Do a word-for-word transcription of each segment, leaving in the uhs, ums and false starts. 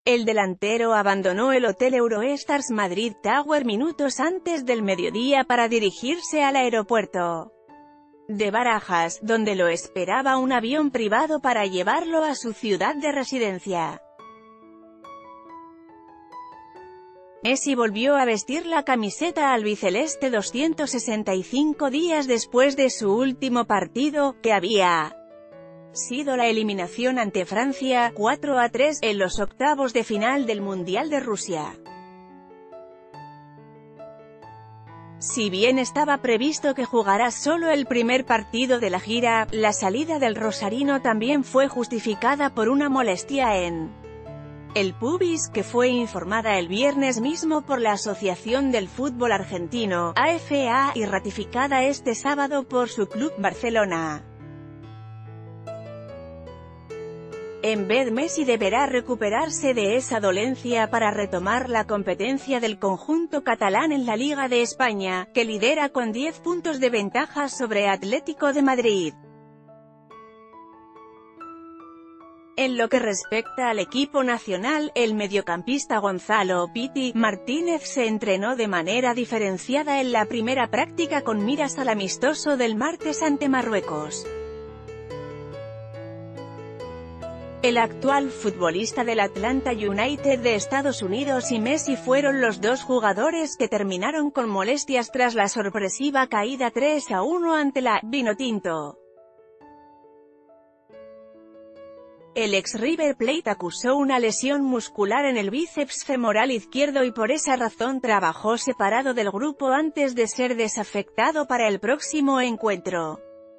El delantero abandonó el Hotel Eurostars Madrid Tower minutos antes del mediodía para dirigirse al aeropuerto de Barajas, donde lo esperaba un avión privado para llevarlo a su ciudad de residencia. Messi volvió a vestir la camiseta albiceleste doscientos sesenta y cinco días después de su último partido, que había sido la eliminación ante Francia, cuatro a tres, en los octavos de final del Mundial de Rusia. Si bien estaba previsto que jugara solo el primer partido de la gira, la salida del rosarino también fue justificada por una molestia en el pubis, que fue informada el viernes mismo por la Asociación del Fútbol Argentino, A F A, y ratificada este sábado por su club Barcelona. En vez Messi deberá recuperarse de esa dolencia para retomar la competencia del conjunto catalán en la Liga de España, que lidera con diez puntos de ventaja sobre Atlético de Madrid. En lo que respecta al equipo nacional, el mediocampista Gonzalo Piti Martínez se entrenó de manera diferenciada en la primera práctica con miras al amistoso del martes ante Marruecos. El actual futbolista del Atlanta United de Estados Unidos y Messi fueron los dos jugadores que terminaron con molestias tras la sorpresiva caída tres a uno ante la Vinotinto. El ex River Plate acusó una lesión muscular en el bíceps femoral izquierdo y por esa razón trabajó separado del grupo antes de ser desafectado para el próximo encuentro.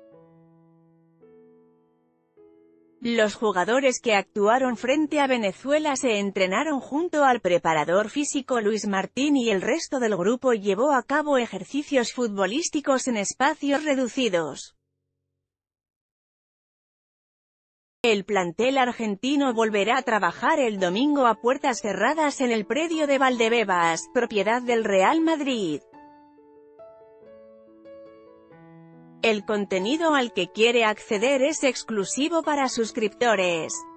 Los jugadores que actuaron frente a Venezuela se entrenaron junto al preparador físico Luis Martín y el resto del grupo llevó a cabo ejercicios futbolísticos en espacios reducidos. El plantel argentino volverá a trabajar el domingo a puertas cerradas en el predio de Valdebebas, propiedad del Real Madrid. El contenido al que quiere acceder es exclusivo para suscriptores.